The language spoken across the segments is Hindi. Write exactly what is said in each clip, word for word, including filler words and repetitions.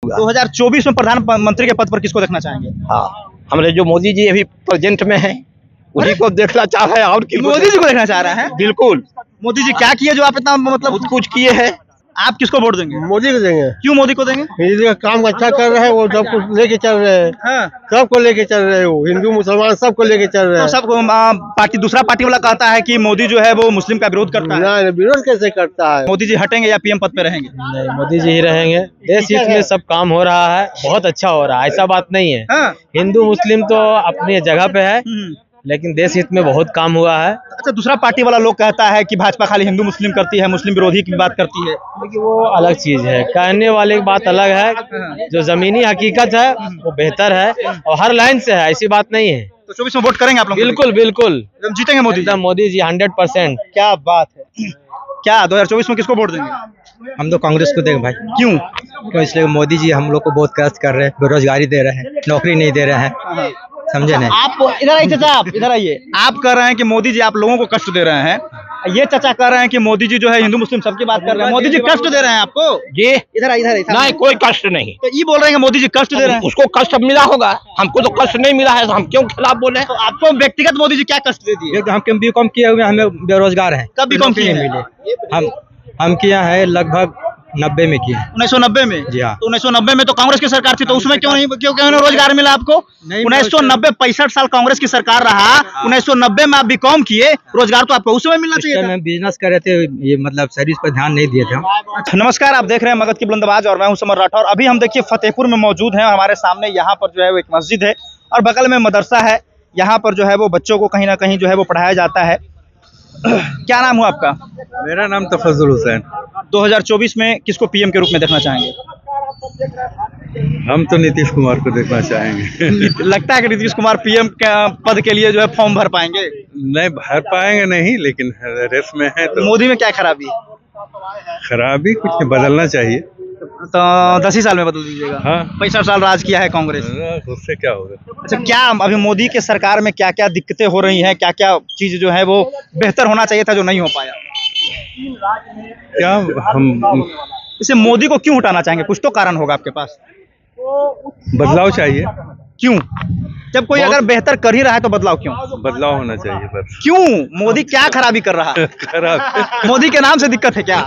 दो हज़ार चौबीस में प्रधानमंत्री के पद पर किसको देखना चाहेंगे? हाँ, हमारे जो मोदी जी अभी प्रेजेंट में हैं उन्हीं को देखना चाह रहे हैं। और की मोदी जी को देखना चाह रहा है? बिल्कुल। मोदी जी क्या किए जो आप इतना मतलब बहुत कुछ किए हैं। आप किसको वोट देंगे? मोदी को देंगे। क्यों मोदी को देंगे? मोदी का काम अच्छा कर रहे हैं, वो सब कुछ लेके चल रहे हैं। हाँ। सबको लेके चल रहे हैं, वो हिंदू मुसलमान सबको लेके चल रहे हैं। तो सबको पार्टी दूसरा पार्टी वाला कहता है कि मोदी जो है वो मुस्लिम का विरोध करता है। नहीं, विरोध कैसे करता है? मोदी जी हटेंगे या पीएम पद पे रहेंगे? नहीं, मोदी जी ही रहेंगे। देश हित में सब काम हो रहा है, बहुत अच्छा हो रहा है, ऐसा बात नहीं है। हाँ। हिंदू मुस्लिम तो अपनी जगह पे है, लेकिन देश हित में बहुत काम हुआ है। अच्छा, दूसरा पार्टी वाला लोग कहता है कि भाजपा खाली हिंदू मुस्लिम करती है, मुस्लिम विरोधी की बात करती है। लेकिन वो अलग चीज है, कहने वाले की बात अलग है, जो जमीनी हकीकत है वो बेहतर है और हर लाइन से है, ऐसी बात नहीं है। तो चौबीस में वोट करेंगे आप लोग? बिल्कुल बिल्कुल, एकदम जीतेंगे मोदी जी? Modi ji hundred percent. क्या बात है। क्या दो हजार चौबीस में किसको वोट देंगे? हम तो कांग्रेस को देंगे भाई। क्यों? क्यों? इसलिए मोदी जी हम लोग को बहुत कष्ट कर रहे हैं, बेरोजगारी दे रहे हैं, नौकरी नहीं दे रहे हैं, समझे नहीं? आप इधर आइए चाचा, आप इधर आइए। आप कह रहे हैं कि मोदी जी आप लोगों को कष्ट दे रहे हैं, ये चाचा कह रहे हैं कि मोदी जी जो है हिंदू मुस्लिम सबकी बात कर रहे हैं, मोदी जी कष्ट दे रहे हैं आपको? जी इधर आइए, इधर नहीं, कोई कष्ट नहीं। तो ये बोल रहे हैं कि मोदी जी कष्ट दे रहे हैं। उसको कष्ट मिला होगा, हमको तो कष्ट नहीं मिला है, तो हम क्यों खिलाफ बोले? तो आपको व्यक्तिगत मोदी जी क्या कष्ट दे दिए? हम बी कॉम किए हुए, हमें बेरोजगार हैं। कब बी कॉम किए हैं? हम हम किया है लगभग नब्बे में किया। उन्नीस सौ नब्बे में? जी हाँ। तो उन्नीस सौ नब्बे में तो कांग्रेस की सरकार थी, तो उसमें क्यों नहीं क्यों क्यों रोजगार मिला आपको? उन्नीस सौ नब्बे पैंसठ साल कांग्रेस की सरकार रहा, उन्नीस सौ नब्बे में आप बीकॉम किए, रोजगार तो आपको उस समय मिलना चाहिए था। बिजनेस कर रहे थे, ये मतलब सर्विस पर ध्यान नहीं दिए थे। नमस्कार, आप देख रहे हैं मगध की बुलंदबाज और मैं हूं समर राठौर। अभी हम देखिए फतेहपुर में मौजूद हैं। हमारे सामने यहाँ पर जो है वो एक मस्जिद है और बगल में मदरसा है। यहाँ पर जो है वो बच्चों को कहीं ना कहीं जो है वो पढ़ाया जाता है। क्या नाम हुआ आपका? मेरा नाम तफज्जुल हुसैन। दो हज़ार चौबीस में किसको पीएम के रूप में देखना चाहेंगे? हम तो नीतीश कुमार को देखना चाहेंगे। लगता है कि नीतीश कुमार पीएम पद के लिए जो है फॉर्म भर पाएंगे? नहीं भर पाएंगे नहीं, लेकिन रेस में है तो। मोदी में क्या खराबी है? खराबी कुछ नहीं, बदलना चाहिए। तो दस ही साल में बदल दीजिएगा? हाँ। पैंसठ साल राज किया है कांग्रेस, उससे क्या होगा? अच्छा, क्या अभी मोदी के सरकार में क्या क्या दिक्कतें हो रही हैं, क्या क्या चीज जो है वो बेहतर होना चाहिए था जो नहीं हो पाया? क्या हम इसे मोदी को क्यों हटाना चाहेंगे? कुछ तो कारण होगा आपके पास। बदलाव चाहिए। क्यों? जब कोई अगर बेहतर कर ही रहा है तो बदलाव क्यों? बदलाव होना चाहिए बस। क्यों? मोदी क्या खराबी कर रहा है? खराब मोदी के नाम से दिक्कत है क्या?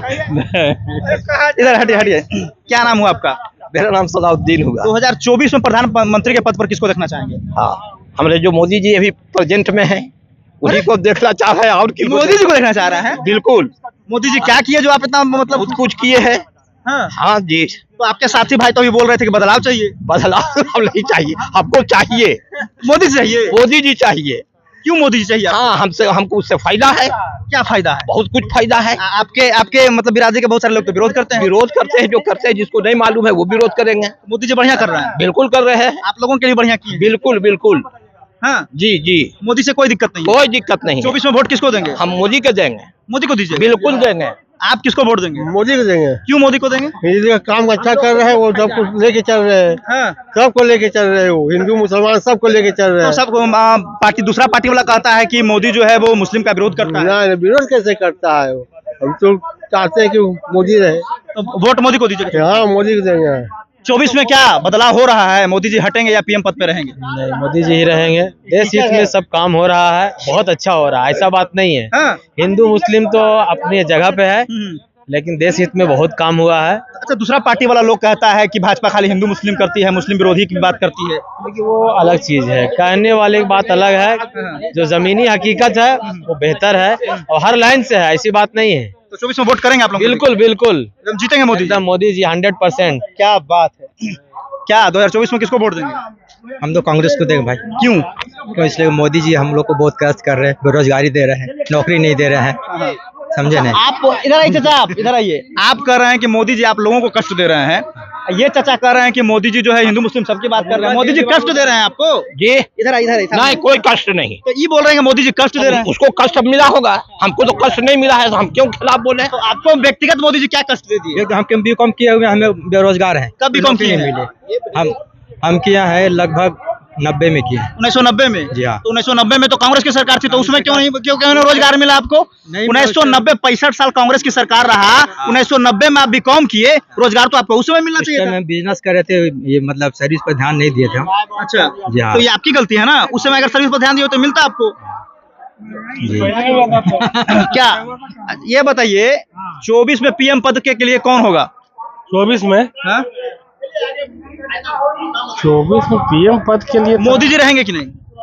इधर हटिए हटिए। क्या नाम हुआ आपका? मेरा नाम सलाउद्दीन हुआ। दो हज़ार चौबीस में प्रधानमंत्री के पद पर किसको देखना चाहेंगे? हाँ, हमारे जो मोदी जी अभी प्रेजेंट में हैं उन्हीं को देखना चाह रहे हैं। और की मोदी जी को देखना चाह रहा है? बिल्कुल। मोदी जी क्या किए जो आप इतना मतलब बहुत कुछ किए हैं। हाँ। हाँ जी। तो आपके साथी भाई तो भी बोल रहे थे कि बदलाव चाहिए। बदलाव हम नहीं चाहिए, हमको चाहिए मोदी जी चाहिए। मोदी जी चाहिए। क्यों मोदी जी चाहिए? हाँ, हमसे हमको उससे फायदा है। क्या फायदा है? बहुत कुछ फायदा है। आ, आपके आपके मतलब बिरादरी के बहुत सारे लोग तो विरोध करते हैं। विरोध करते हैं, जो करते हैं, जिसको नहीं मालूम है वो विरोध करेंगे। मोदी जी बढ़िया कर रहे हैं। बिल्कुल कर रहे हैं। आप लोगों के लिए बढ़िया किए। बिल्कुल बिल्कुल। हाँ जी जी, मोदी से कोई दिक्कत नहीं? कोई दिक्कत नहीं। चौबीस में वोट किसको देंगे? हम मोदी को देंगे। मोदी को दीजिए? बिल्कुल देंगे। आप किसको वोट देंगे? मोदी को देंगे। क्यों मोदी को देंगे? मोदी का काम अच्छा कर रहे हैं, वो सब कुछ लेके चल रहे हैं। हाँ। सबको लेके चल रहे हैं, वो हिंदू मुसलमान सबको लेके चल रहे तो हैं। सबको पार्टी दूसरा पार्टी वाला कहता है कि मोदी जो है वो मुस्लिम का विरोध करता है। नहीं, विरोध कैसे करता है? वो हम तो चाहते हैं कि मोदी रहे। तो वोट मोदी को दीजिए? हाँ, मोदी को देंगे। चौबीस में क्या बदलाव हो रहा है? मोदी जी हटेंगे या पीएम पद पे रहेंगे? नहीं, मोदी जी ही रहेंगे। देश हित में सब काम हो रहा है, बहुत अच्छा हो रहा है, ऐसा बात नहीं है। हाँ। हिंदू मुस्लिम तो अपनी जगह पे है, लेकिन देश हित में बहुत काम हुआ है। अच्छा, दूसरा पार्टी वाला लोग कहता है कि भाजपा खाली हिंदू मुस्लिम करती है, मुस्लिम विरोधी की बात करती है। लेकिन वो अलग चीज है, कहने वाले की बात अलग है, जो जमीनी हकीकत है वो बेहतर है और हर लाइन से है, ऐसी बात नहीं है। तो चौबीस में वोट करेंगे आप लोग? बिल्कुल बिल्कुल, एकदम जीतेंगे मोदी जी? Modi ji hundred percent. क्या बात है। क्या दो हज़ार चौबीस में किसको वोट देंगे? हम तो कांग्रेस को देंगे भाई। क्यों? क्यों? इसलिए मोदी जी हम लोग को बहुत कष्ट कर रहे हैं, बेरोजगारी दे रहे हैं, नौकरी नहीं दे रहे हैं, समझे नहीं? आप इधर आइए चाचा, आप इधर आइए। आप कह रहे हैं कि मोदी जी आप लोगों को कष्ट दे रहे हैं, ये चाचा कह रहे हैं कि मोदी जी जो है हिंदू मुस्लिम सबकी बात कर रहे हैं, मोदी जी कष्ट दे रहे हैं आपको? जी इधर आइए, इधर नहीं, कोई कष्ट नहीं। तो ये बोल रहे हैं कि मोदी जी कष्ट दे रहे हैं। उसको कष्ट मिला होगा, हमको तो कष्ट नहीं मिला है, तो हम क्यों खिलाफ बोले? तो आपको व्यक्तिगत मोदी जी क्या कष्ट दे दिए? हम बी कॉम किए हुए, हमें बेरोजगार हैं। कब बी कॉम किए हैं? हम हम किया है लगभग नब्बे में किए। उन्नीस सौ नब्बे में? जी हाँ। तो उन्नीस सौ नब्बे में तो कांग्रेस की सरकार थी, तो उसमें क्यों नहीं क्यों क्यों नहीं रोजगार मिला आपको? उन्नीस सौ नब्बे पैंसठ साल कांग्रेस की सरकार रहा, उन्नीस सौ नब्बे में आप बीकॉम किए, रोजगार तो आपको उसमें मिलना चाहिए था। हम बिजनेस कर रहे थे, ये मतलब सर्विस पर ध्यान नहीं दिए थे हम। अच्छा जी हाँ। तो ये आपकी गलती है ना, उस समय अगर सर्विस पर ध्यान दिए तो मिलता आपको। जी। क्या ये बताइए, चौबीस में पीएम पद के लिए कौन होगा? चौबीस में हाँ? चौबीस में पीएम पद के लिए मोदी जी रहेंगे कि नहीं?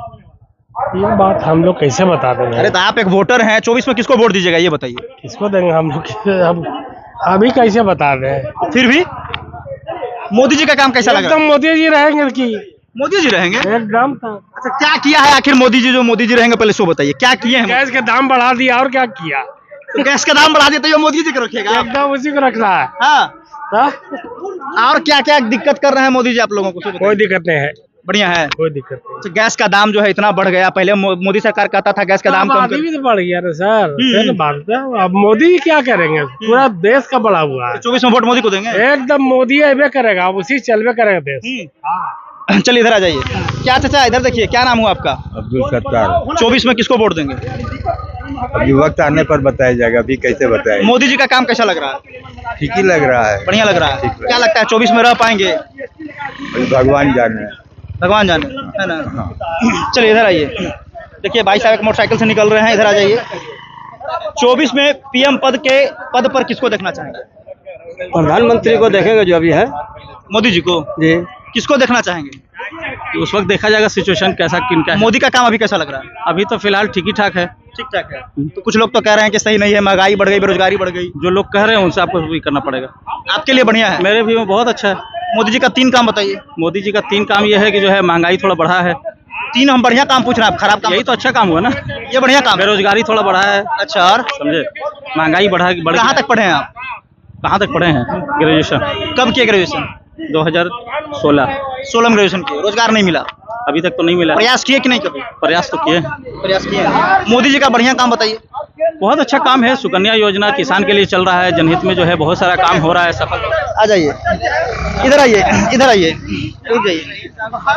ये बात हम लोग कैसे बता देंगे? अरे तो आप एक वोटर हैं, चौबीस में किसको वोट दीजिएगा ये बताइए। किसको देंगे हम लोग? हम अभी कैसे बता रहे हैं? फिर भी मोदी जी का काम कैसा लगा? एकदम मोदी जी रहेंगे कि मोदी जी रहेंगे एकदम। अच्छा क्या किया है आखिर मोदी जी, जो मोदी जी रहेंगे पहले सो बताइए क्या किए हैं? गैस का दाम बढ़ा दिया और क्या किया? तो गैस का दाम बढ़ा दिया तो ये मोदी जी को रखेगा? एकदम उसी को रखना है। हाँ। हाँ? और क्या क्या दिक्कत कर रहे हैं मोदी जी आप लोगों को? सो बताइए। कोई दिक्कत नहीं है, बढ़िया है। कोई दिक्कत नहीं। तो गैस का दाम जो है इतना बढ़ गया, पहले मो, मोदी सरकार कहता था गैस का दाम कम आबादी भी तो बढ़ गया ना सर, फिर बात है। अब मोदी जी क्या करेंगे? पूरा देश का बढ़ा हुआ है। चौबीस में वोट मोदी को देंगे? एकदम मोदी अबे करेगा, अब उसी चलवे करेगा देश। चलिए इधर आ जाइए। क्या चाचा इधर देखिए, क्या नाम हुआ आपका? अब्दुल सत्तार। चौबीस में किसको वोट देंगे? अभी वक्त आने पर बताया जाएगा, अभी कैसे बताए। मोदी जी का काम कैसा लग रहा है? ठीक ही लग रहा है। बढ़िया लग रहा है। ठीक लग क्या लगता है चौबीस में रह पाएंगे? अभी भगवान जाने। भगवान जाने, है ना। चलिए इधर आइए। देखिए भाई साहब एक मोटरसाइकिल से निकल रहे हैं, इधर आ जाइए। चौबीस में पीएम पद के पद पर किसको देखना चाहेंगे? प्रधानमंत्री को देखेंगे जो अभी है। मोदी जी को? जी। किसको देखना चाहेंगे? उस वक्त देखा जाएगा सिचुएशन कैसा किन का है। मोदी का काम अभी कैसा लग रहा है? अभी तो फिलहाल ठीक ही ठाक है। ठीक ठाक है। तो कुछ लोग तो कह रहे हैं कि सही नहीं है, महंगाई बढ़ गई, बेरोजगारी बढ़ गई। जो लोग कह रहे हैं उनसे आपको भी करना पड़ेगा। आपके लिए बढ़िया है? मेरे व्यू में बहुत अच्छा है। मोदी जी का तीन काम बताइए। मोदी जी का तीन काम ये है कि जो है महंगाई थोड़ा बढ़ा है। तीन हम बढ़िया काम पूछ रहे हैं, आप खराब काम? यही तो अच्छा काम हुआ ना, ये बढ़िया काम। बेरोजगारी थोड़ा बढ़ा है। अच्छा और समझे, महंगाई बढ़ा बढ़। कहाँ तक पढ़े हैं आप? कहाँ तक पढ़े हैं? ग्रेजुएशन। कब किए ग्रेजुएशन? दो हजार सोलह। सोलह में ग्रेजुएशन किए, रोजगार नहीं मिला? अभी तक तो नहीं मिला। प्रयास किए कि नहीं कभी? प्रयास तो किए। प्रयास किए। मोदी जी का बढ़िया काम बताइए। बहुत अच्छा काम है, सुकन्या योजना किसान के लिए चल रहा है, जनहित में जो है बहुत सारा काम हो रहा है सफल। आ जाइए, इधर आइए, इधर आइए, रुक जाइए।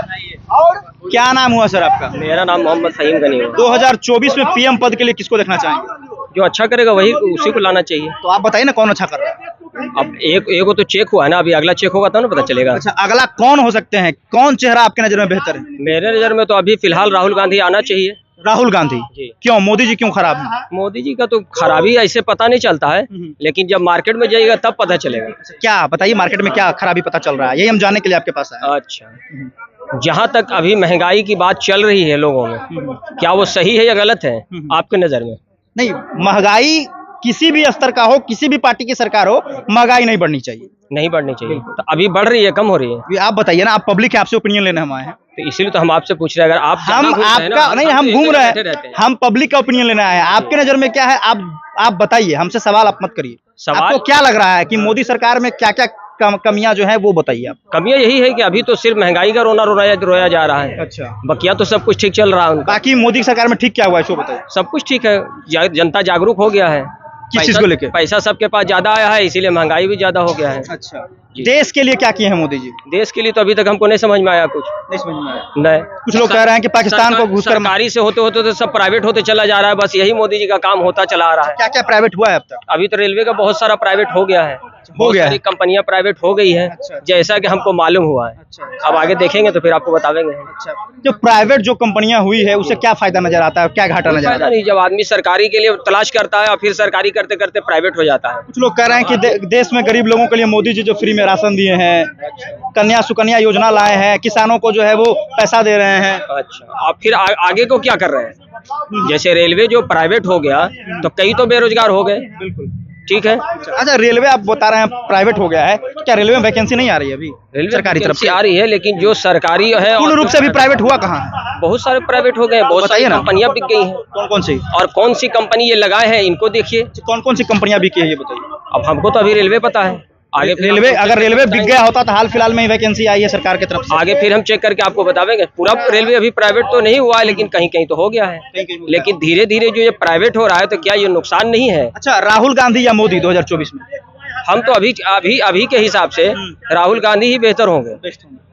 क्या नाम हुआ सर आपका? मेरा नाम मोहम्मद फहीम गनी है। दो हजार चौबीस में पीएम पद के लिए किसको देखना चाहेंगे? जो अच्छा करेगा वही उसी को लाना चाहिए। तो आप बताइए ना कौन अच्छा कर रहा है? अब एक एक तो चेक हुआ है ना, अभी अगला चेक होगा तब ना पता चलेगा। अच्छा अगला कौन हो सकते हैं? कौन चेहरा आपके नजर में बेहतर है? मेरे नजर में तो अभी फिलहाल राहुल गांधी आना चाहिए। राहुल गांधी जी। क्यों? मोदी जी क्यों खराब है? मोदी जी का तो खराबी ऐसे पता नहीं चलता है, लेकिन जब मार्केट में जाएगा तब पता चलेगा। क्या बताइए, मार्केट में क्या खराबी पता चल रहा है, यही हम जानने के लिए आपके पास आए। अच्छा, जहाँ तक अभी महंगाई की बात चल रही है लोगों में, क्या वो सही है या गलत है आपके नजर में? नहीं, महंगाई किसी भी स्तर का हो, किसी भी पार्टी की सरकार हो, महंगाई नहीं बढ़नी चाहिए। नहीं बढ़नी चाहिए। तो अभी बढ़ रही है, कम हो रही है? ये आप बताइए ना, आप पब्लिक है, आपसे ओपिनियन लेने हम आए हैं। तो इसीलिए तो हम आपसे पूछ रहे हैं। अगर आप हम आपका नहीं, हम घूम रहे हैं, हम पब्लिक का ओपिनियन लेने आए हैं। आपके नजर में क्या है? आप आप बताइए, हमसे सवाल आप मत करिए। सवाल आपको क्या लग रहा है कि मोदी सरकार में क्या क्या कम, कमियां जो है वो बताइए आप। कमियां यही है कि अभी तो सिर्फ महंगाई का रोना रोया रोया जा रहा है। अच्छा, बकिया तो सब कुछ ठीक चल रहा है उनका। बाकी मोदी सरकार में ठीक क्या हुआ है सो बताइए। सब कुछ ठीक है, जा, जनता जागरूक हो गया है। किस चीज को लेके? पैसा सबके पास ज्यादा आया है, इसीलिए महंगाई भी ज्यादा हो गया है। अच्छा, देश के लिए क्या किए हैं मोदी जी? देश के लिए तो अभी तक हमको नहीं समझ में आया कुछ। नहीं समझ में आया। नहीं, कुछ लोग कह रहे हैं कि पाकिस्तान को घुसकर सरकारी से होते होते तो सब प्राइवेट होते चला जा रहा है, बस यही मोदी जी का काम होता चला आ रहा है। क्या क्या प्राइवेट हुआ है अब तक? अभी तो रेलवे का बहुत सारा प्राइवेट हो गया है, हो गया है, कंपनियां प्राइवेट हो गई है। अच्छा, जैसा कि हमको मालूम हुआ है। अच्छा, अब आगे देखेंगे तो फिर आपको बतावेंगे। अच्छा, जो प्राइवेट जो कंपनियां हुई है उससे क्या फायदा नजर आता है, क्या घाटा नजर आता फायदा नहीं, जब आदमी सरकारी के लिए तलाश करता है और फिर सरकारी करते करते प्राइवेट हो जाता है। कुछ लोग कह रहे हैं कि दे, देश में गरीब लोगों के लिए मोदी जी जो फ्री में राशन दिए हैं, कन्या सुकन्या योजना लाए हैं, किसानों को जो है वो पैसा दे रहे हैं। अच्छा, अब फिर आ, आगे को क्या कर रहे हैं? जैसे रेलवे जो प्राइवेट हो गया तो कई तो बेरोजगार हो गए। बिल्कुल ठीक है। अच्छा, रेलवे आप बता रहे हैं प्राइवेट हो गया है, क्या रेलवे में वैकेंसी नहीं आ रही है अभी? रेलवे सरकारी तरफ से आ रही है, लेकिन जो सरकारी है पूर्ण रूप से अभी प्राइवेट हुआ कहाँ है? बहुत सारे प्राइवेट हो गए, बहुत सारी कंपनियां बिक गई हैं। कौन कौन सी? और कौन सी कंपनी ये लगाए हैं इनको देखिए। कौन कौन सी कंपनियां बिकी है ये बताइए। अब हमको तो अभी रेलवे पता है, आगे रेलवे अगर रेलवे बिक गया होता तो हाल फिलहाल में ही वैकेंसी आई है सरकार की तरफ से। आगे फिर हम चेक करके आपको बतावेंगे। पूरा रेलवे अभी प्राइवेट तो नहीं हुआ है, लेकिन कहीं कहीं तो हो गया है। लेकिन धीरे धीरे जो ये प्राइवेट हो रहा है तो क्या ये नुकसान नहीं है? अच्छा, राहुल गांधी या मोदी दो हजार चौबीस में? हम तो अभी अभी अभी के हिसाब से राहुल गांधी ही बेहतर होंगे।